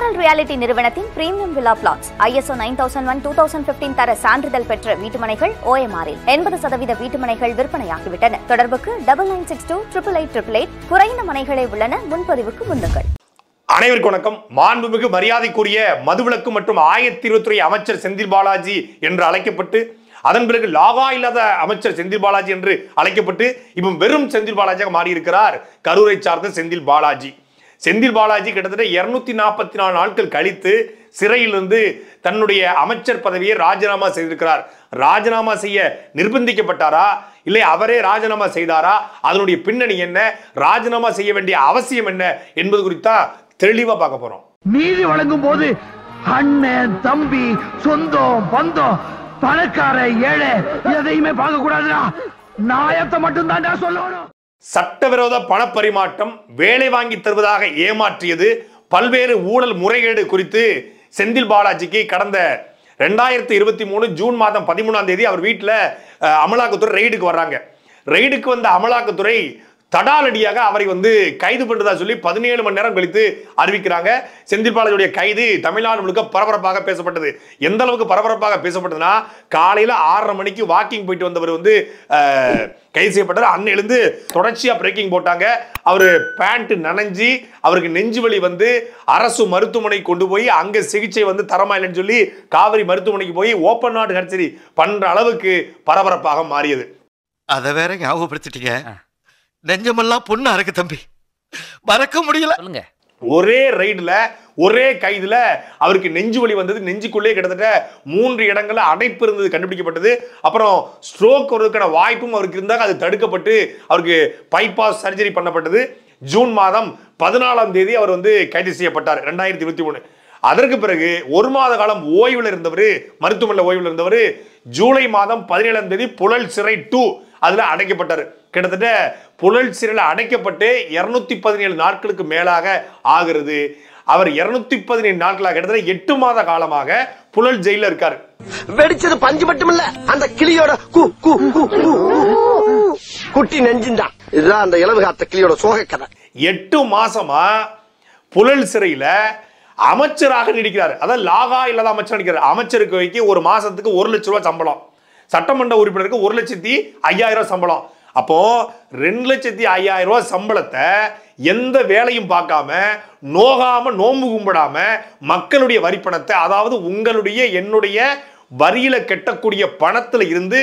Mineral reality நிறுவனத்தின் premium villa flats ISO 9001-2015 தர சான்றிதழ் பெற்ற வீட்டுமனைகள் OMR-இல் 80% வீட்டுமனைகள் விற்பனையாகிவிட்டன. தொடர்புக்கு 9962888888. குறைந்த மனைகளே உள்ளன. முன்பதிவுக்கு முன்னுங்கள். அனைவருக்கும் வணக்கம். மாண்புமிகு மரியாதைக்குரிய மதுவிலக்கு மற்றும் ஆயத்தீர்வுத்துறை அமைச்சர் செந்தில் பாலாஜி என்று அழைக்கப்பட்டு அதன் பிறகு லாகா இல்லாத அமைச்சர் செந்தில் பாலாஜி என்று அழைக்கப்பட்டு இப்போ வெறும் செந்தில் பாலாஜியாக மாறியிருக்கிறார் கரூரை சார்ந்த செந்தில் பாலாஜி. செந்தில் பாலாஜி கிட்டத்தட்ட 244 நாட்கள் கழித்து சிறையிலிருந்து தன்னுடைய அமைச்சர் பதவியை ராஜினாமா செய்திருக்கிறார். ராஜினாமா செய்ய நிர்பந்திக்கப்பட்டாரா, இல்லை அவரே ராஜினாமா செய்தாரா, அதனுடைய பின்னணி என்ன, ராஜினாமா செய்ய வேண்டிய அவசியம் என்ன என்பது குறித்தா தெளிவா பார்க்க போறோம். நீதி வழங்கும் போது அண்ணன் தம்பி சொந்தம் பந்தம் பணக்கார ஏழை எதையுமே பார்க்க கூடாதுடா, நியாயத்தை மட்டும் தான் சொல்லணும். சட்டவிரோத பணப்பரிமாற்றம், வேலை வாங்கி தருவதாக ஏமாற்றியது, பல்வேறு ஊழல் முறைகேடு குறித்து செந்தில் பாலாஜிக்கு கடந்த 2023 ஜூன் மாதம் 13ஆம் தேதி அவர் வீட்டில் அமலாக்கத்துறை ரெய்டுக்கு வர்றாங்க. ரெய்டுக்கு வந்த அமலாக்கத்துறை தடாலடியாக அவரை கைது பண்றதா சொல்லி 17 மணி நேரம் கழித்து அறிவிக்கிறாங்க. செந்தில் பாலாஜியுடைய கைது தமிழ்நாடு முழுக்க பரபரப்பாக பேசப்பட்டது. எந்த அளவுக்கு பரபரப்பாக பேசப்பட்டதுன்னா, காலையில 6:30 மணிக்கு வாக்கிங் போயிட்டு வந்தவர் கைது செய்யப்பட்டார். அன்னையிலிருந்து தொடர்ச்சியா பிரேக்கிங் போட்டாங்க. அவரு பேண்ட் நனைஞ்சி அவருக்கு நெஞ்சு வலி அரசு மருத்துவமனை கொண்டு போய் அங்க சிகிச்சை தரமா இல்லைன்னு சொல்லி காவிரி மருத்துவமனைக்கு போய் ஓப்பன் ஹார்ட் சர்ஜரி பண்ற அளவுக்கு பரபரப்பாக மாறியது. அதை வேற ஞாபகப்படுத்திட்டீங்க. நெஞ்சமெல்லாம் பொண்ணா இருக்கு தம்பி, மறக்க முடியல. ஒரே ரைடுல ஒரே கைதுல அவருக்கு நெஞ்சு வலி வந்தது. நெஞ்சுக்குள்ளே கிட்டத்தட்ட 3 இடங்கள்ல அடைப்பு இருந்தது கண்டுபிடிக்கப்பட்டது. அப்புறம் ஸ்ட்ரோக் வருவதற்கான வாய்ப்பும் அவருக்கு இருந்தாங்க. அது தடுக்கப்பட்டு அவருக்கு பைபாஸ் சர்ஜரி பண்ணப்பட்டது. ஜூன் மாதம் 14ஆம் தேதி அவர் கைது செய்யப்பட்டார் 2023. அதற்கு பிறகு 1 மாத காலம் ஓய்வில் இருந்தவர், மருத்துவமனையில் ஓய்வில் இருந்தவர், ஜூலை மாதம் 17ஆம் தேதி புழல் சிறை 2 அதுல அடைக்கப்பட்டார். கிட்டத்தட்ட புழல் சிறையில் அடைக்கப்பட்டு 217 நாட்களுக்கு மேலாக ஆகிறது. அவர் 217 நாட்களாக கிட்டத்தட்ட 8 மாத காலமாக புழல் ஜெயில இருக்காரு. வெடிச்சது பஞ்சு மட்டும் இல்ல, அந்த கிளியோட குட்டி நெஞ்சின்தான். இதுதான் அந்த இலவு காத்த கிளியோட சோக கதை. 8 மாசமா புழல் சிறையில அமைச்சராக நீடிக்கிறார். அதாவது லாகா இல்லாத அமைச்சர் நீடிக்கிறார். அமைச்சருக்கு ஒரு மாசத்துக்கு 1 லட்சம் ரூபாய் சம்பளம், சட்டமன்ற உறுப்பினருக்கு 1,05,000 சம்பளம். அப்போ 2,05,000 சம்பளத்தை எந்த வேலையும் பார்க்காம, நோகாம, நோம்பு கும்பிடாம மக்களுடைய வரிப்பணத்தை, அதாவது உங்களுடைய என்னுடைய வரியில கட்டக்கூடிய பணத்துல இருந்து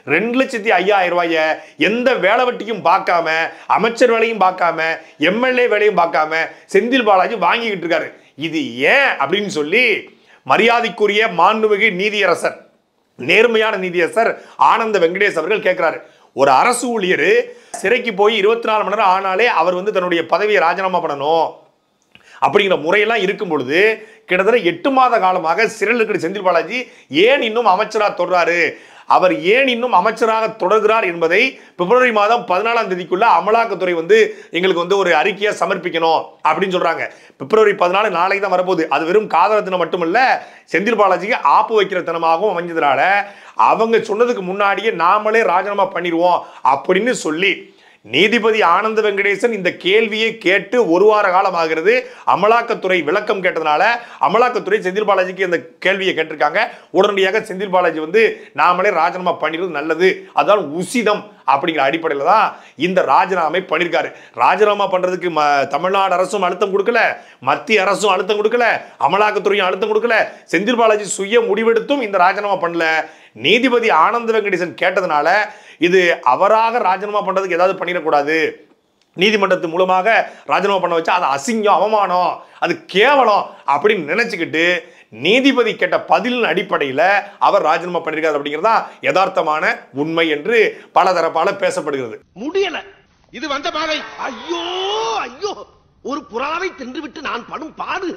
2,05,000 எந்த வேலை வெட்டியும் பார்க்காம, அமைச்சர் வேலையும் பார்க்காம, MLA வேலையும் பார்க்காம செந்தில் பாலாஜி வாங்கிக்கிட்டு இருக்காரு. இது ஏன் அப்படின்னு சொல்லி மரியாதைக்குரிய மாண்புமிகு நீதியரசர், நேர்மையான நீதியரசர் ஆனந்த வெங்கடேஷ் அவர்கள் கேட்கிறாரு. ஒரு அரசு ஊழியர் சிறைக்கு போய் 24 மணி நேரம் ஆனாலே அவர் தன்னுடைய பதவியை ராஜினாமா பண்ணணும் அப்படிங்கிற முறையெல்லாம் இருக்கும் பொழுது, கிட்டத்தட்ட 8 மாத காலமாக சிறையில் இருக்கிற செந்தில் பாலாஜி ஏன் இன்னும் அமைச்சராக தொடர்றாரு, அவர் ஏன் இன்னும் அமைச்சராக தொடர்கிறார் என்பதை பிப்ரவரி மாதம் 14ஆம் தேதிக்குள்ள அமலாக்கத்துறை எங்களுக்கு ஒரு அறிக்கையை சமர்ப்பிக்கணும் அப்படின்னு சொல்றாங்க. பிப்ரவரி 14 நாளைக்கு தான் வரப்போகுது. அது வெறும் காதல் தினம் மட்டுமல்ல, செந்தில் பாலாஜிக்கு ஆப்பு வைக்கிற தினமாகவும் அமைஞ்சதுனால அவங்க சொன்னதுக்கு முன்னாடியே நாமளே ராஜினாமா பண்ணிடுவோம் அப்படின்னு சொல்லி நீதிபதி ஆனந்த வெங்கடேசன் இந்த கேள்வியை கேட்டு 1 வார காலம் ஆகிறது. அமலாக்கத்துறை விளக்கம் கேட்டதுனால அமலாக்கத்துறை செந்தில் பாலாஜிக்கு இந்த கேள்வியை கேட்டிருக்காங்க. உடனடியாக செந்தில் பாலாஜி நாமளே ராஜினாமா பண்ணிடுறது நல்லது, அதான் உசிதம் அப்படிங்கிற அடிப்படையில் தான் இந்த ராஜினாமை பண்ணியிருக்காரு. ராஜினாமா பண்றதுக்கு தமிழ்நாடு அரசும் அழுத்தம் கொடுக்கல, மத்திய அரசும் அழுத்தம் கொடுக்கல, அமலாக்கத்துறையும் அழுத்தம் கொடுக்கல. செந்தில் பாலாஜி சுய முடிவெடுத்தும் இந்த ராஜினாமா பண்ணல. நீதிபதி ஆனந்த வெங்கடேசன் கேட்டதுனால இது அவராக ராஜினாமா பண்றதுக்கு ஏதாவது பண்ணிடக்கூடாது, நீதிமன்றத்தின் மூலமாக ராஜினாமா பண்ண வச்சா அது அசிங்கம், அவமானம், அது கேவலம் அப்படின்னு நினைச்சுக்கிட்டு நீதிபதி கேட்ட பதிலின் அடிப்படையில் அவர் ராஜினாமா பண்ணிருக்காரு அப்படிங்கிறதா யதார்த்தமான உண்மை என்று பல தரப்பால பேசப்படுகிறது. முடியல, இது வந்த பாதை. ஐயோ ஐயோ, ஒரு புறாவை தின்றுவிட்டு நான் படும் பாடு.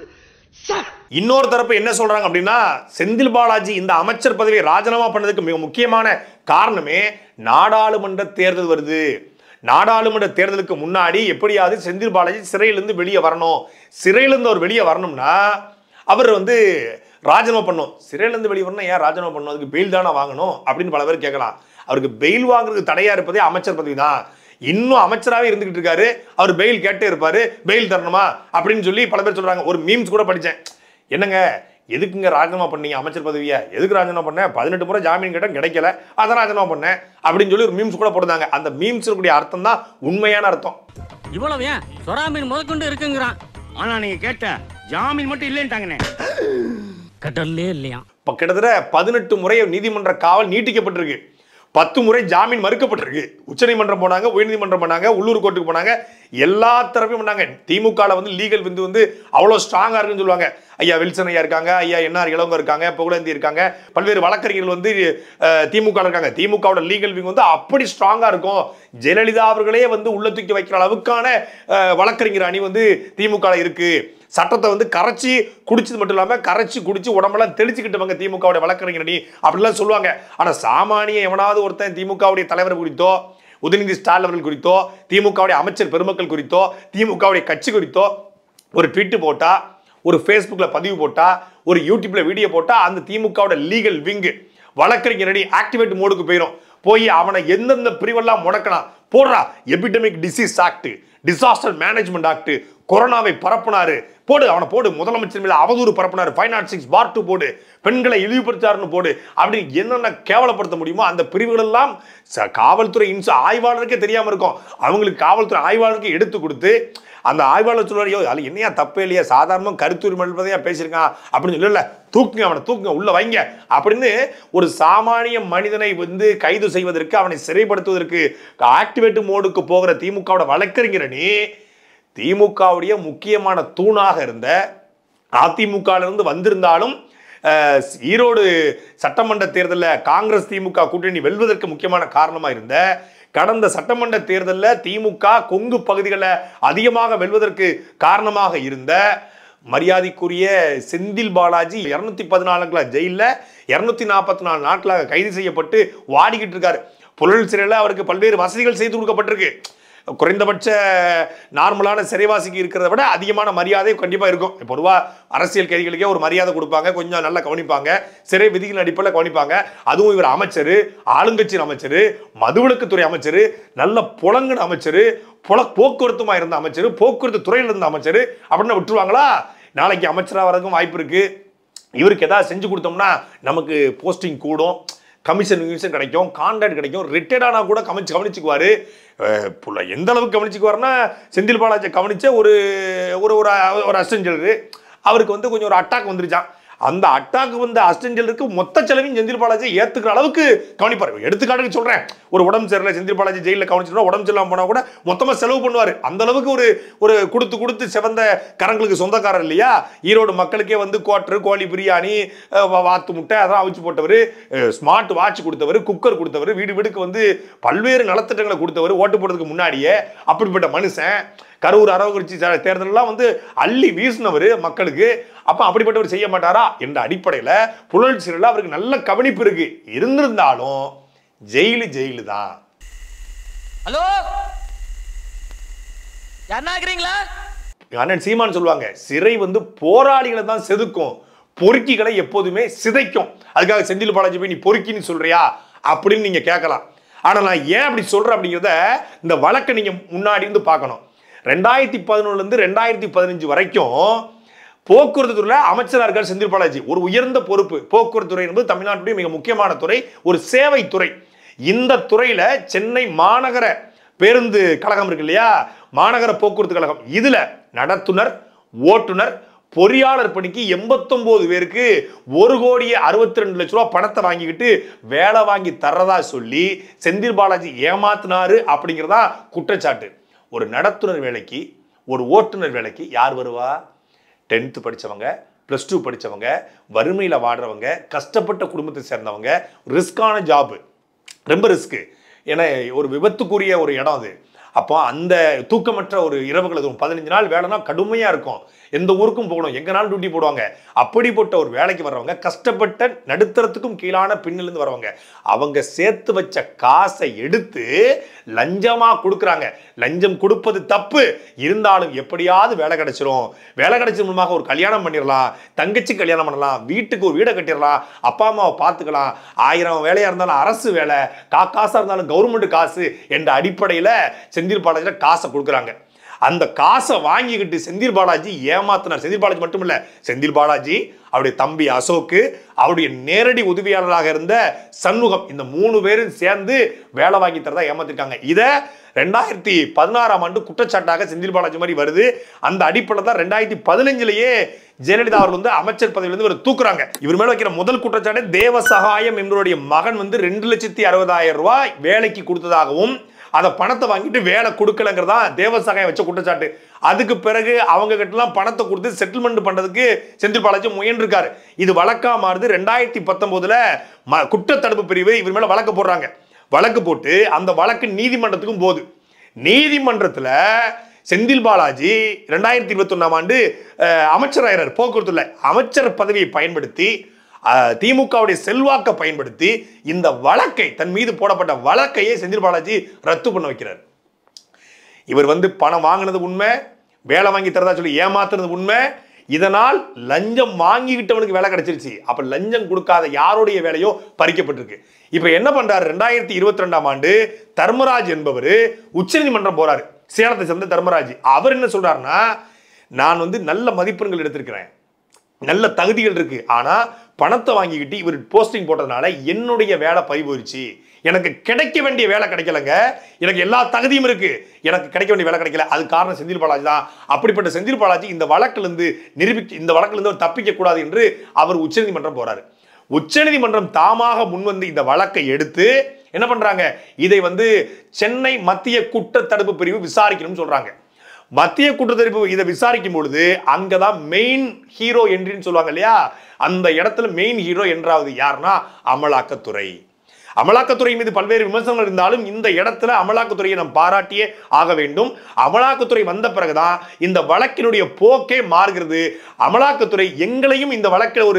இன்னொரு தரப்பு என்ன சொல்றாங்க அப்படின்னா, செந்தில் பாலாஜி இந்த அமைச்சர் பதவியை ராஜினாமா பண்ணதுக்கு மிக முக்கியமான காரணமே நாடாளுமன்ற தேர்தல் வருது. நாடாளுமன்ற தேர்தலுக்கு முன்னாடி எப்படியாவது செந்தில் பாலாஜி சிறையிலிருந்து வெளியே வரணும். சிறையிலிருந்து அவர் வெளியே வரணும்னா அவர் ராஜினாமா பண்ணணும். சிறையிலிருந்து வெளியே வரணும், ஏன் ராஜினாமா பண்ணணும், அதுக்கு பெயில் தானே வாங்கணும் அப்படின்னு பல பேர் கேட்கலாம். அவருக்கு பெயில் வாங்குறதுக்கு தடையா இருப்பதே அமைச்சர் பதவி தான். இன்னும் அமைச்சராகவே இருந்துகிட்டு இருக்காரு, அவர் பெயில் கேட்டே இருப்பாரு, பெயில் தரணுமா அப்படின்னு சொல்லி பல பேர் சொல்றாங்க. ஒரு மீம்ஸ் கூட படித்தேன். என்னங்க எதுக்குங்க ராஜினாமா பண்ணீங்க அமைச்சர் பதவியை, எதுக்கு ராஜினாமா பண்ணேன், 18 முறை ஜாமீன் கேட்டேன் கிடைக்கல, அதான் ராஜினாமா பண்ணேன் அப்படின்னு சொல்லி ஒரு மீம்ஸ் கூட போடுறாங்க. அந்த மீம்ஸ் கூடிய அர்த்தம் தான் உண்மையான அர்த்தம். இவ்வளவு ஏன் சொராமீன் முதற்கொண்டு இருக்குங்கிறான். ஆனா நீங்க கேட்ட ஜாமீன் மட்டும் இல்லைன்ட்டாங்கண்ணே. கடல்லே இல்லையா. இப்ப கிட்டத்தட்ட 18 முறை நீதிமன்ற காவல் நீட்டிக்கப்பட்டிருக்கு, 10 முறை ஜாமீன் மறுக்கப்பட்டிருக்கு. உச்சநீதிமன்றம் போனாங்க, உயர்நீதிமன்றம் போனாங்க, உள்ளூர் கோர்ட்டுக்கு போனாங்க, எல்லா தரப்பையும் பண்ணாங்க. திமுக வந்து லீகல் வந்து அவ்வளோ ஸ்ட்ராங்கா இருக்குன்னு சொல்லுவாங்க. ஐயா வில்சன் ஐயா இருக்காங்க, ஐயா என்ஆர் இளவங்க இருக்காங்க, புகழேந்தி இருக்காங்க, பல்வேறு வழக்கறிஞர்கள் வந்து திமுக இருக்காங்க. திமுகவோட லீகல் விங் வந்து அப்படி ஸ்ட்ராங்கா இருக்கும். ஜெயலலிதா அவர்களே வந்து உள்ள தூக்கி வைக்கிற அளவுக்கான வழக்கறிஞர் அணி வந்து திமுக இருக்கு. சட்டத்தை வந்து கரைச்சி குடிச்சது மட்டும் இல்லாம கரைச்சி குடிச்சு உடம்பெல்லாம் தெளிச்சுக்கிட்டவங்க திமுகவுடைய வழக்கறிஞர் அணி அப்படிலாம் சொல்லுவாங்க. ஆனா சாமானிய எவனாவது ஒருத்தன் திமுகவுடைய தலைவர் குறித்தோ, உதயநிதி ஸ்டாலின் அவர்கள் குறித்தோ, திமுகவுடைய அமைச்சர் பெருமக்கள் குறித்தோ, திமுகவுடைய கட்சி குறித்தோ ஒரு ட்வீட் போட்டா, ஒரு ஃபேஸ்புக்ல பதிவு போட்டா, ஒரு யூடியூப்ல வீடியோ போட்டா, அந்த திமுகவோட லீகல் விங் வழக்கறிஞர் அணி ஆக்டிவேட் மோடுக்கு போயிடும். போய் அவனை எந்தெந்த பிரிவெல்லாம் முடக்கணும் போடுறா, epidemic disease act, disaster management act, கொரோனாவை பரப்புனாரு போடு, அவனை போடு, முதலமைச்சர் மேல அவதூறு பரப்புனாரு 506(2) போடு, பெண்களை இழிவுபடுத்தாருன்னு போடு, அப்படின்னு என்னென்ன கேவலப்படுத்த முடியுமோ அந்த பிரிவுகள் எல்லாம் காவல்துறை ஆய்வாளருக்கே தெரியாம இருக்கும். அவங்களுக்கு காவல்துறை ஆய்வாளருக்கு எடுத்து கொடுத்து அந்த ஆய்வாளர் சொல்றாரு, அது என்னையா தப்பே இல்லையா, சாதாரண கருத்துரிமையா பேசியிருக்கான் அப்படின்னு சொல்லல, தூக்குங்க அவனை, தூக்குங்க உள்ள வைங்க அப்படின்னு ஒரு சாமானிய மனிதனை வந்து கைது செய்வதற்கு, அவனை சிறைப்படுத்துவதற்கு ஆக்டிவேட் மோடுக்கு போகிற திமுகவோட வழக்கறிஞர் அணி திமுகவுடைய முக்கியமான தூணாக இருந்த அதிமுக இருந்து வந்திருந்தாலும் ஈரோடு சட்டமன்ற தேர்தலில் காங்கிரஸ் திமுக கூட்டணி வெல்வதற்கு முக்கியமான காரணமாக இருந்த, கடந்த சட்டமன்ற தேர்தலில் திமுக கொங்கு பகுதிகளில் அதிகமாக வெல்வதற்கு காரணமாக இருந்த மரியாதைக்குரிய செந்தில் பாலாஜி 214 ஜெயிலில் 244 நாட்களாக கைது செய்யப்பட்டு வாடிக்கிட்டு இருக்காரு. புழல் சிறையில் அவருக்கு பல்வேறு வசதிகள் செய்து கொடுக்கப்பட்டிருக்கு. குறைந்தபட்ச நார்மலான சிறைவாசிக்கு இருக்கிறத விட அதிகமான மரியாதை கண்டிப்பாக இருக்கும். பொதுவாக அரசியல் கைதிகளுக்கே ஒரு மரியாதை கொடுப்பாங்க, கொஞ்சம் நல்லா கவனிப்பாங்க, சிறை விதிகள் அடிப்படையில் கவனிப்பாங்க. அதுவும் இவர் அமைச்சர், ஆளுங்கட்சியின் அமைச்சர், மதுவிலக்குத்துறை அமைச்சர், நல்ல புலங்குன அமைச்சர், போக்குவரத்துமா இருந்த அமைச்சர், போக்குவரத்து துறையில் இருந்த அமைச்சர் அப்படின்னு விட்டுருவாங்களா? நாளைக்கு அமைச்சராக வரதுக்கும் வாய்ப்பு இருக்கு. இவருக்கு ஏதாவது செஞ்சு கொடுத்தோம்னா நமக்கு போஸ்டிங் கூடும், கமிஷன் கிடைக்கும், கான்ட்ராக்ட் கிடைக்கும், ரிட்டையர்ட் ஆனா கூட கவனிச்சுக்குவாரு. எந்த அளவுக்கு கவனிச்சுக்குவாருன்னா, செந்தில் பாலாஜி கவனிச்ச ஒரு அசிஸ்டன்ட் ஜெயிலரு அவருக்கு வந்து கொஞ்சம் ஒரு அட்டாக் வந்துருச்சான். அந்த அட்டாக் வந்து அசிஸ்டன்ட் ஜெயிலருக்கு மொத்த செலவையும் செந்தில் பாலாஜி ஏத்துக்கிற அளவுக்கு கவனிப்பார். எடுத்துக்காட்டுக்கு சொல்றேன், ஒரு உடம்பு சரியில்லை செந்தில் பாலாஜி ஜெயிலில் கவனிச்சுட்டா உடம்பு சரியில்லாம போனா கூட மொத்தமா செலவு பண்ணுவார். அந்த அளவுக்கு ஒரு கொடுத்து சிவந்த கரங்களுக்கு சொந்தக்காரர் இல்லையா? ஈரோடு மக்களுக்கே வந்து குவாட்டர், கோழி பிரியாணி, வாத்து முட்டை அதெல்லாம் அவிச்சு போட்டவர், ஸ்மார்ட் வாட்ச் கொடுத்தவர், குக்கர் கொடுத்தவர், வீடுக்கு வந்து பல்வேறு நலத்திட்டங்களை கொடுத்தவர் ஓட்டு போடுறதுக்கு முன்னாடியே. அப்படிப்பட்ட மனுஷன் கரூர் அரவக்குறிச்சி தேர்தலெல்லாம் வந்து அள்ளி வீசினவர் மக்களுக்கு. அப்ப அப்படிப்பட்டவர் செய்ய மாட்டாரா என்ற அடிப்படையில் புழல் சிறையில் அவருக்கு நல்ல கவனிப்பு இருக்கு. இருந்திருந்தாலும் ஜெயிலு தான். ஹலோ யாருனாக்குறீங்களா? அண்ணன் சீமான் சொல்லுவாங்க, சிறை வந்து போராளிகளை தான் செதுக்கும், பொறுக்கிகளை எப்போதுமே சிதைக்கும். அதுக்காக செந்தில் பாலாஜி போய் நீ பொறுக்கின்னு சொல்றியா அப்படின்னு நீங்க கேட்கலாம். ஆனா நான் ஏன் அப்படி சொல்றேன் அப்படிங்கிறத இந்த வழக்கை நீங்க முன்னாடி இருந்து பார்க்கணும். 2011 இருந்து 2015 வரைக்கும் போக்குவரத்து துறையில் அமைச்சராக இருக்கார் செந்தில் பாலாஜி. ஒரு உயர்ந்த பொறுப்பு. போக்குவரத்து துறை என்பது தமிழ்நாட்டுடைய மிக முக்கியமான துறை, ஒரு சேவை துறை. இந்த துறையில சென்னை மாநகர பேருந்து கழகம் இருக்கு இல்லையா, மாநகர போக்குவரத்து கழகம், இதுல நடத்துனர், ஓட்டுநர், பொறியாளர் பணிக்கு 89 பேருக்கு 1,62 லட்ச ரூபா பணத்தை வாங்கிக்கிட்டு வேலை வாங்கி தர்றதா சொல்லி செந்தில் பாலாஜி ஏமாத்தினாரு அப்படிங்கிறதா குற்றச்சாட்டு. ஒரு நடத்துனர் வேலைக்கு, ஒரு ஓட்டுநர் வேலைக்கு யார் வருவா? 10th படித்தவங்க, +2 படித்தவங்க, வறுமையில் வாடுறவங்க, கஷ்டப்பட்ட குடும்பத்தை சேர்ந்தவங்க. ரிஸ்கான ஜாபு, ரொம்ப ரிஸ்க்கு. ஏன்னா ஒரு விபத்துக்குரிய ஒரு இடம் அது. அப்போ அந்த தூக்கமற்ற ஒரு இரவுகள், அதுவும் 15 நாள் வேலைனா கடுமையாக இருக்கும். எந்த ஊருக்கும் போகணும், எங்கனாலும் டியூட்டி போடுவாங்க. அப்படிப்பட்ட ஒரு வேலைக்கு வர்றவங்க, கஷ்டப்பட்ட நடுத்தரத்துக்கும் கீழான பின்னிலிருந்து வரவங்க, அவங்க சேர்த்து வச்ச காசை எடுத்து லஞ்சமா கொடுக்குறாங்க. லஞ்சம் கொடுப்பது தப்பு, இருந்தாலும் எப்படியாவது வேலை கிடைச்சிரும். வேலை கிடைச்ச மூலமாக ஒரு கல்யாணம் பண்ணிடலாம், தங்கச்சி கல்யாணம் பண்ணலாம், வீட்டுக்கு ஒரு வீடை கட்டிடலாம், அப்பா அம்மாவை பார்த்துக்கலாம். 1000 வேலையா இருந்தாலும் அரசு வேலை, காசா இருந்தாலும் கவர்மெண்ட் காசு என்ற அடிப்படையில் செந்தில் பாலாஜியில் காசை கொடுக்குறாங்க. அந்த காசை வாங்கிக்கிட்டு செந்தில் பாலாஜி ஏமாத்தினார். செந்தில் பாலாஜி மட்டும் இல்ல, செந்தில் பாலாஜி, அவருடைய தம்பி அசோக்கு, அவருடைய நேரடி உதவியாளராக இருந்த சண்முகம், இந்த 3 பேரும் சேர்ந்து வேலை வாங்கி தரதா ஏமாத்திருக்காங்க. இத 2016ஆம் ஆண்டு குற்றச்சாட்டாக செந்தில் பாலாஜி மாதிரி வருது. அந்த அடிப்படையில் தான் 2015லயே ஜெயலலிதா அவர்கள் வந்து அமைச்சர் பதவியிலிருந்து இவர் தூக்குறாங்க. இவர் மேல வைக்கிற முதல் குற்றச்சாட்டு தேவசகாயம் என்பவருடைய மகன் வந்து 2,60,000 ரூபாய் வேலைக்கு கொடுத்ததாகவும் அதை பணத்தை வாங்கிட்டு வேலை கொடுக்கலங்கிறதா தேவசகாயம் வச்ச குற்றச்சாட்டு. அதுக்கு பிறகு அவங்க கிட்டலாம் பணத்தை கொடுத்து செட்டில்மெண்ட் பண்றதுக்கு செந்தில் பாலாஜி முயன்றிருக்காரு. இது வழக்கா மாறுது. 2019ல குற்றத்தடுப்பு பிரிவு இவர் மேல வழக்கு போடுறாங்க. வழக்கு போட்டு அந்த வழக்கு நீதிமன்றத்துக்கும் போகுது. நீதிமன்றத்துல செந்தில் பாலாஜி 2021ஆம் ஆண்டு அமைச்சராகிறார். போக்குவரத்துல அமைச்சர் பதவியை பயன்படுத்தி திமுகவுடைய செல்வாக்கை பயன்படுத்தி இந்த வழக்கை, தன் மீது போடப்பட்ட வழக்கையே செந்தில் பாலாஜி ரத்து பண்ண வைக்கிறார். இவர் வந்து பணம் வாங்கினது உண்மை, வேலை வாங்கி தரதா சொல்லி ஏமாத்துறது உண்மை. இதனால் லஞ்சம் வாங்கிக்கிட்டவனுக்கு வேலை கிடைச்சிருச்சு. அப்ப லஞ்சம் கொடுக்காத யாருடைய வேலையோ பறிக்கப்பட்டிருக்கு. இப்ப என்ன பண்றாரு? 2022ஆம் ஆண்டு தர்மராஜ் என்பவர் உச்சநீதிமன்றம் போறாரு. சேலத்தை சேர்ந்த தர்மராஜ். அவர் என்ன சொல்றாருன்னா, நான் வந்து நல்ல மதிப்பெண்கள் எடுத்திருக்கிறேன், நல்ல தகுதிகள் இருக்கு, ஆனா பணத்தை வாங்கிக்கிட்டு இவர் போஸ்டிங் போட்டதுனால என்னுடைய வேலை பறி போயிடுச்சு. எனக்கு கிடைக்க வேண்டிய வேலை கிடைக்கலங்க. எனக்கு எல்லா தகுதியும் இருக்கு, எனக்கு கிடைக்க வேண்டிய வேலை கிடைக்கல. அது காரணம் செந்தில் பாலாஜி தான். அப்படிப்பட்ட செந்தில் பாலாஜி இந்த வழக்கிலிருந்து இந்த வழக்கிலிருந்து அவர் தப்பிக்க கூடாது என்று அவர் உச்சநீதிமன்றம் போறாரு. உச்சநீதிமன்றம் தாமாக முன்வந்து இந்த வழக்கை எடுத்து என்ன பண்றாங்க? இதை வந்து சென்னை மத்திய குற்றத்தடுப்பு பிரிவு விசாரிக்கணும்னு சொல்றாங்க. மத்திய குற்றத்தடுப்பு இதை விசாரிக்கும் பொழுது அங்கதான் மெயின் ஹீரோ என்றின்னு சொல்லுவாங்க இல்லையா, அந்த இடத்துல மெயின் ஹீரோ என்றாவது யாருன்னா அமலாக்கத்துறை. அமலாக்கத்துறை மீது பல்வேறு விமர்சனங்கள் இருந்தாலும் இந்த இடத்துல அமலாக்கத்துறையை நாம் பாராட்டியே ஆக வேண்டும். அமலாக்கத்துறை வந்த பிறகுதான் இந்த வழக்கினுடைய போக்கே மாறுகிறது. அமலாக்கத்துறை எங்களையும் இந்த வழக்கில்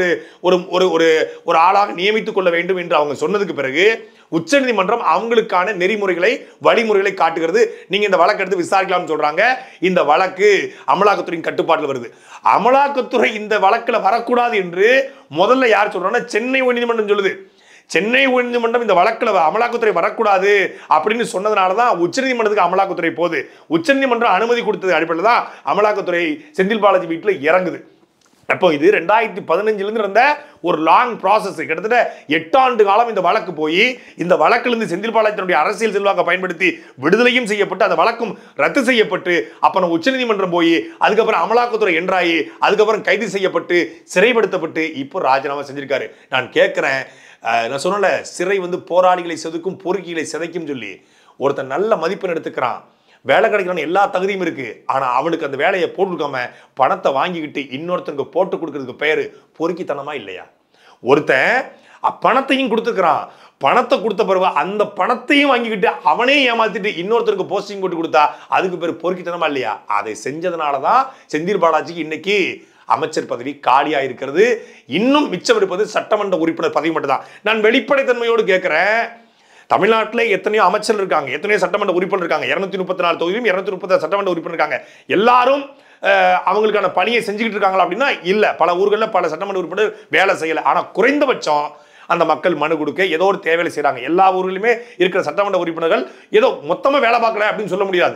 ஒரு ஆளாக நியமித்துக் கொள்ள வேண்டும் என்று அவங்க சொன்னதுக்கு பிறகு உச்சநீதிமன்றம் அவங்களுக்கான நெறிமுறைகளை, வழிமுறைகளை காட்டுகிறது. நீங்க இந்த வழக்கு எடுத்து விசாரிக்கலாம்னு சொல்றாங்க. இந்த வழக்கு அமலாக்கத்துறையின் கட்டுப்பாட்டில் வருது. அமலாக்கத்துறை இந்த வழக்கில் வரக்கூடாது என்று முதல்ல யார் சொல்றாங்கன்னா சென்னை உயர்நீதிமன்றம் சொல்லுது. சென்னை உயர்நீதிமன்றம் இந்த வழக்கில் அமலாக்கத்துறை வரக்கூடாது அப்படின்னு சொன்னதுனால தான் உச்சநீதிமன்றத்துக்கு அமலாக்கத்துறை போகுது. உச்சநீதிமன்றம் அனுமதி கொடுத்தது அடிப்படையில் தான் அமலாக்கத்துறை செந்தில் பாலாஜி வீட்டில் இறங்குது. அப்போ இது 2015 இருந்த ஒரு லாங் ப்ராசஸ். கிட்டத்தட்ட 8 ஆண்டு காலம் இந்த வழக்கு போய் இந்த வழக்கிலிருந்து செந்தில் பாலாஜி அரசியல் செல்வாக்கை பயன்படுத்தி விடுதலையும் செய்யப்பட்டு அந்த வழக்கும் ரத்து செய்யப்பட்டு அப்புறம் உச்சநீதிமன்றம் போய் அதுக்கப்புறம் அமலாக்கத்துறை என்றாயி அதுக்கப்புறம் கைது செய்யப்பட்டு சிறைப்படுத்தப்பட்டு இப்போ ராஜினாமா செஞ்சிருக்காரு. நான் கேட்கிறேன், நான் சொன்னல, சிறை வந்து போராளிகளை செதுக்கும், பொறுக்கிகளை சிதைக்கும் சொல்லி ஒருத்தன் நல்ல மதிப்பெண் எடுத்துக்கிறான், வேலை கிடைக்கணும், எல்லா தகுதியும் இருக்கு, ஆனா அவனுக்கு அந்த வேலையை போட்டு கொடுக்காம பணத்தை வாங்கிக்கிட்டு இன்னொருத்தனுக்கு போட்டு கொடுக்கறதுக்கு பேரு பொறுக்கித்தனமா இல்லையா? ஒருத்தன் பணத்தையும் கொடுத்துக்கிறான், பணத்தை கொடுத்த பிறகு அந்த பணத்தையும் வாங்கிக்கிட்டு அவனே ஏமாத்திட்டு இன்னொருத்தருக்கு போஸ்டிங் போட்டு கொடுத்தா அதுக்கு பேர் பொறுக்கித்தனமா இல்லையா? அதை செஞ்சதுனாலதான் செந்தில் பாலாஜிக்கு இன்னைக்கு அமைச்சர் பதவி காலியா இருக்கிறது. இன்னும் மிச்சம் இருப்பது சட்டமன்ற உறுப்பினர் பதவி மட்டும் தான். நான் வெளிப்படைத்தன்மையோடு கேட்கிறேன், தமிழ்நாட்டில் எத்தனையோ அமைச்சர் இருக்காங்க, எத்தனையோ சட்டமன்ற உறுப்பினர் இருக்காங்க, 234 தொகுதியும் 236 சட்டமன்ற உறுப்பினர் இருக்காங்க. எல்லாரும் அவங்களுக்கான பணியை செஞ்சுக்கிட்டு இருக்காங்களா அப்படின்னா இல்ல. பல ஊர்களில் பல சட்டமன்ற உறுப்பினர் வேலை செய்யல. ஆனா குறைந்தபட்சம் அந்த மக்கள் மனு கொடுக்க ஏதோ ஒரு தேவையை செய்யறாங்க. எல்லா ஊர்களிலுமே இருக்கிற சட்டமன்ற உறுப்பினர்கள் ஏதோ மொத்தமா வேலை பார்க்கல அப்படின்னு சொல்ல முடியாது.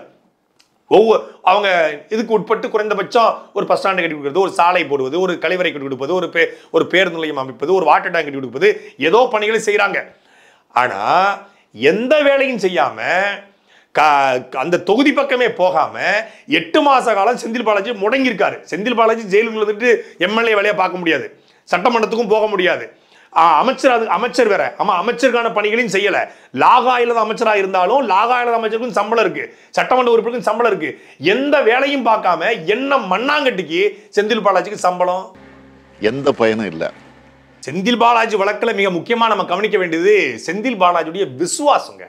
அவங்க இதுக்கு உட்பட்டு குறைந்தபட்சம் ஒரு பஸ் ஸ்டாண்டை கட்டி கொடுக்கிறது, ஒரு சாலை போடுவது, ஒரு கழிவறை கட்டி கொடுப்பது, ஒரு பேருந்து நிலையம் அமைப்பது, ஒரு வாட்டர் டேங்க் கட்டி கொடுப்பது, ஏதோ பணிகளை செய்யறாங்க. ஆனா எந்த வேலையும் செய்யாம அந்த தொகுதி பக்கமே போகாம 8 மாச காலம் செந்தில் பாலாஜி முடங்கி இருக்காரு. செந்தில் பாலாஜி ஜெயிலுக்குள்ள வந்துட்டு எம்எல்ஏ வேலையை பார்க்க முடியாது, சட்டமன்றத்துக்கும் போக முடியாது. அமைச்சர் வேற, அமைச்சருக்கான பணிகளையும் செய்யல. லாகாயில அமைச்சராக இருந்தாலும் லாகாயில அமைச்சருக்கும் சம்பளம் இருக்கு, சட்டமன்ற உறுப்பினருக்கும் சம்பளம் இருக்கு. எந்த வேலையும் பார்க்காம என்ன மண்ணாங்கட்டிக்கு செந்தில் பாலாஜிக்கு சம்பளம்? எந்த பயனும் இல்லை. செந்தில் பாலாஜி வழக்கில் மிக முக்கியமா நம்ம கவனிக்க வேண்டியது செந்தில் பாலாஜியுடைய விசுவாசங்க.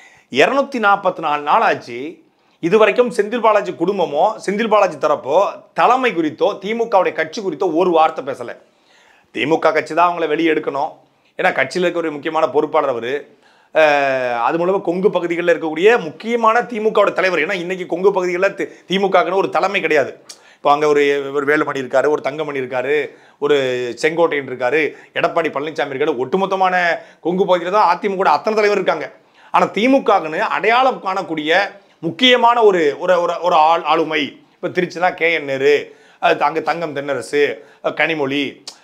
244 நாள் ஆச்சு. இதுவரைக்கும் செந்தில் பாலாஜி குடும்பமோ செந்தில் பாலாஜி தரப்போ தலைமை குறித்தோ திமுகவுடைய கட்சி குறித்தோ ஒரு வார்த்தை பேசல. திமுக கட்சி தான் அவங்கள வெளியே எடுக்கணும், ஏன்னா கட்சியில் இருக்க ஒரு முக்கியமான பொறுப்பாளர் அவர். அது மூலமா கொங்கு பகுதிகளில் இருக்கக்கூடிய முக்கியமான திமுகவோட தலைவர். ஏன்னா இன்னைக்கு கொங்கு பகுதிகளில் திமுகன்னு ஒரு தலைமை கிடையாது. இப்போ அங்கே ஒரு வேலுமணி இருக்காரு, ஒரு தங்கமணி இருக்காரு, ஒரு செங்கோட்டையன் இருக்காரு, எடப்பாடி பழனிசாமி இருக்காரு. ஒட்டுமொத்தமான கொங்கு பகுதியில் தான் அதிமுக அத்தனை தலைவர் இருக்காங்க. ஆனால் திமுகன்னு அடையாளம் காணக்கூடிய முக்கியமான ஒரு ஒரு ஆளுமை. இப்போ திருச்சினா KN நேரு, அங்கே தங்கம் தென்னரசு, கனிமொழி,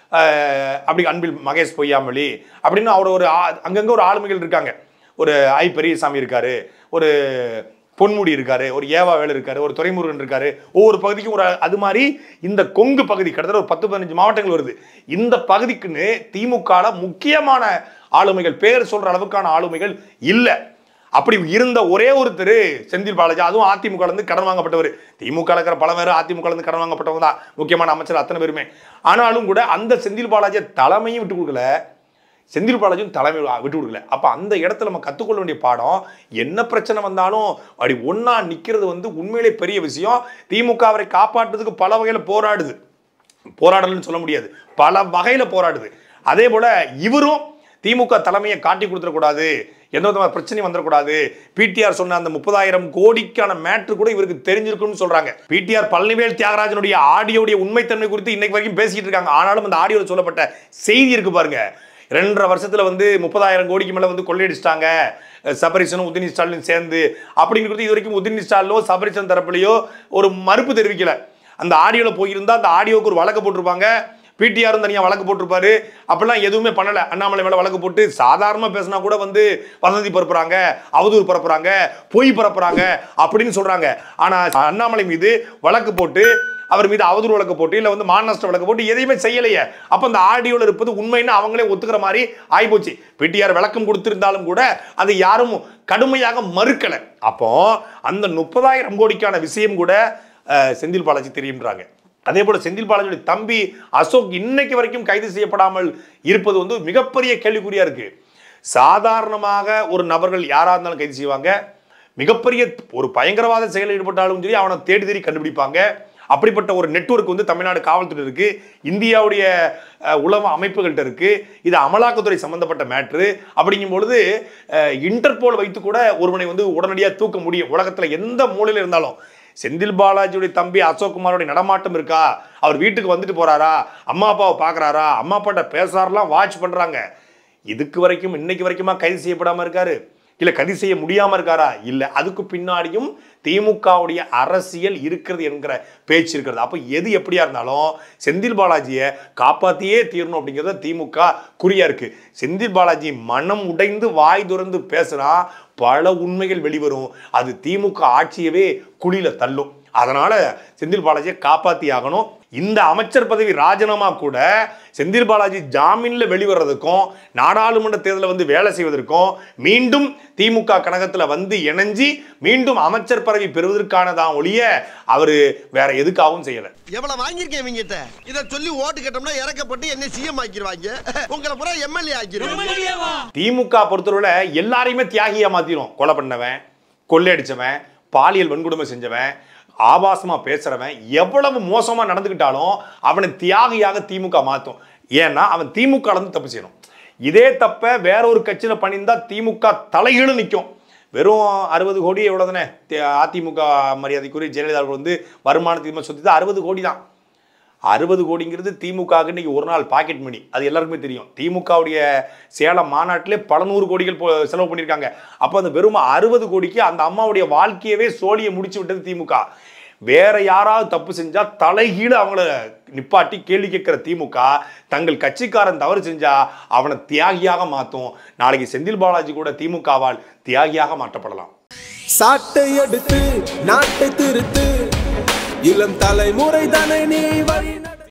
அப்படி அன்பில் மகேஷ் பொய்யாமொழி அப்படின்னு ஒரு அங்கங்கே ஒரு ஆளுமைகள் இருக்காங்க. ஒரு ஐ பெரியசாமி இருக்காரு, ஒரு பொன்முடி இருக்காரு, ஒரு ஏவாவேல் இருக்காரு, ஒரு துரைமுருகன் இருக்காரு. ஒவ்வொரு பகுதிக்கும் ஒரு அது மாதிரி இந்த கொங்கு பகுதி கிட்டத்தட்ட ஒரு 10-15 மாவட்டங்கள் வருது. இந்த பகுதிக்குன்னு திமுக முக்கியமான ஆளுமைகள், பேர் சொல்ற அளவுக்கான ஆளுமைகள் இல்லை. அப்படி இருந்த ஒரே ஒருத்தர் செந்தில் பாலாஜி. அதுவும் அதிமுக கடன் வாங்கப்பட்டவர். திமுக இருக்கிற பல பேர் அதிமுக கடன் வாங்கப்பட்டவங்க தான், முக்கியமான அமைச்சர் அத்தனை பேருமே. ஆனாலும் கூட அந்த செந்தில் பாலாஜியை தலைமையும் விட்டு கொடுக்கல, செந்தில் பாலாஜியும் தலைமை விட்டு கொடுக்கல. அப்ப அந்த இடத்துல நம்ம கத்துக்கொள்ள வேண்டிய பாடம், என்ன பிரச்சனை வந்தாலும் அப்படி ஒன்னா நிக்கிறது உண்மையிலே பெரிய விஷயம். திமுக அவரை காப்பாற்றுறதுக்கு பல வகையில போராடலன்னு சொல்ல முடியாது, பல வகையில போராடுது. அதே போல இவரும் திமுக தலைமையை காட்டி கொடுத்துடக்கூடாது, எந்த விதமான பிரச்சனையும் வந்துடக்கூடாது. பிடிஆர் சொன்ன அந்த 30,000 கோடிக்கான மேட்ரு கூட இவருக்கு தெரிஞ்சிருக்குன்னு சொல்றாங்க. பிடிஆர் பழனிவேல் தியாகராஜனுடைய ஆடியோடைய உண்மைத்தன்மை குறித்து இன்னைக்கு வரைக்கும் பேசிட்டு இருக்காங்க. ஆனாலும் அந்த ஆடியோவில் சொல்லப்பட்ட செய்தி இருக்கு பாருங்க, 2.5 வருஷத்துல 30,000 கோடிக்கு மேல கொள்ளையடிச்சிட்டாங்க சபரிசனும் உதயநிதி ஸ்டாலினும் சேர்ந்து அப்படிங்கிறது இது வரைக்கும் உதயநிதி ஸ்டாலினோ சபரிசன் தரப்புலையோ ஒரு மறுப்பு தெரிவிக்கல. அந்த ஆடியோல போயிருந்தா அந்த ஆடியோக்கு ஒரு வழக்கு போட்டிருப்பாங்க, பிடிஆரும் தனியாக வழக்கு போட்டிருப்பாரு. அப்படிலாம் எதுவுமே பண்ணல. அண்ணாமலை மேல வழக்கு போட்டு சாதாரணமா பேசினா கூட வதந்தி பரப்புறாங்க, அவதூறு பரப்புறாங்க, பொய் பரப்புறாங்க அப்படின்னு சொல்றாங்க. ஆனா அண்ணாமலை மீது வழக்கு போட்டு, அவர் மீது அவதூறு வழக்கு போட்டு, இல்ல மானநஷ்ட வழக்கு போட்டு எதையுமே செய்யலையே. அப்ப அந்த ஆடியோல இருப்பது உண்மைன்னு அவங்களே ஒத்துக்கிற மாதிரி ஆயிப்போச்சு. பிடிஆர் விளக்கம் கொடுத்திருந்தாலும் கூட அதை யாரும் கடுமையாக மறுக்கல. அப்போ அந்த 30,000 கோடிக்கான விஷயம் கூட செந்தில் பாலாஜி தெரியும்ன்றாங்க. அதே போல செந்தில் பாலாஜியுடைய தம்பி அசோக் இன்னைக்கு வரைக்கும் கைது செய்யப்படாமல் இருப்பது மிகப்பெரிய கேள்விக்குறியா இருக்கு. சாதாரணமாக ஒரு நபர்கள் யாரா இருந்தாலும் கைது செய்வாங்க, மிகப்பெரிய ஒரு பயங்கரவாத செயலில் ஈடுபட்டாலும் சரி அவனை தேடி கண்டுபிடிப்பாங்க. அப்படிப்பட்ட ஒரு நெட்வொர்க் தமிழ்நாடு காவல்துறை இருக்கு, இந்தியாவுடைய உளவு அமைப்புகள்கிட்ட இருக்கு. இது அமலாக்கத்துறை சம்பந்தப்பட்ட மேட்ரு. அப்படிங்கும் பொழுது இன்டர்போல் வைத்து கூட ஒருவனை உடனடியாக தூக்க முடியும், உலகத்துல எந்த மூலையில இருந்தாலும். செந்தில் பாலாஜியுடைய தம்பி அசோக்குமாரோட நடமாட்டம் இருக்கா, அவர் வீட்டுக்கு வந்துட்டு போறாரா, அம்மா அப்பாவை பாக்குறாரா, அம்மா அப்பாட்ட பேசாரெல்லாம் வாட்ச் பண்றாங்க. இதுக்கு வரைக்கும் இன்னைக்கு வரைக்குமா கைது செய்யப்படாம இருக்காரு, இல்ல கைது செய்ய முடியாம இருக்காரா? இல்ல, அதுக்கு பின்னாடியும் திமுகவுடைய அரசியல் இருக்கிறது என்கிற பேச்சு இருக்கிறது. அப்ப எது எப்படியா இருந்தாலும் செந்தில் பாலாஜியை காப்பாத்தியே தீரணும் அப்படிங்கிறத திமுக குறியா இருக்கு. செந்தில் பாலாஜி மனம் உடைந்து வாய் துறந்து பேசுனா பல உண்மைகள் வெளிவரும், அது திமுக ஆட்சியவே குழியில தள்ளும். அதனால செந்தில் பாலாஜியை காப்பாத்தி ஆகணும். இந்த அமைச்சர் பதவி ராஜினாமா கூட செந்தில் பாலாஜி ஜாமீன்ல வெளிவரதுக்கும் நாடாளுமன்ற தேர்தலில் வேலை செய்வதற்கும் மீண்டும் திமுக கழகத்துல இணைஞ்சி மீண்டும் அமைச்சர் பதவி பெறுவதற்கானதான் ஒழிய அவரு வேற எதுக்காகவும் செய்யல. எவ்வளவு வாங்கியிருக்கேன் இவங்கிட்ட, இத சொல்லி ஓட்டு கேட்டோம்னா இறக்கப்பட்டு என்ன சிஎம் ஆக்கிடுவாங்க, உங்களை பூரா எம்எல்ஏ ஆக்கிடுவாங்க. திமுக பொறுத்தவரை எல்லாரையுமே தியாகியா மாத்திரும். கொலை பண்ணவன், கொள்ளையடிச்சவன், பாலியல் வன்கொடுமை செஞ்சவன், ஆபாசமா பேசுறவன், எவ்வளவு மோசமா நடந்துக்கிட்டாலும் அவனை தியாகியாக திமுக மாத்தும். ஏன்னா அவன் திமுக தப்பு செய்யணும். இதே தப்ப வேற ஒரு கட்சியில பண்ணியிருந்தா திமுக தலைகீழ நிற்கும். வெறும் 60 கோடி எவ்வளவுதானே அதிமுக மரியாதைக்குரிய ஜெயலலிதா வருமானத்துக்கு சொத்து 60 கோடி தான். 60 கோடிங்கிறது திமுக இன்னைக்கு ஒரு நாள் பாக்கெட் மணி, அது எல்லாருக்குமே தெரியும். திமுகவுடைய சேலம் மாநாட்டிலே பல 100 கோடிகள் செலவு பண்ணியிருக்காங்க. அப்போ அந்த வெறும் 60 கோடிக்கு அந்த அம்மாவுடைய வாழ்க்கையவே சோழியை முடிச்சு விட்டது திமுக. வேற யாராவது தப்பு செஞ்சா தலைகீழ அவங்கள நிப்பாட்டி கேள்வி கேட்கிற திமுக தங்கள் கட்சிக்காரன் தவறு செஞ்சா அவனை தியாகியாக மாத்தும். நாளைக்கு செந்தில் பாலாஜி கூட திமுகவால் தியாகியாக மாற்றப்படலாம். சாட்டை எடுத்து நாட்டை திருத்து, இளம் தலைமுறை தானே நீ வழி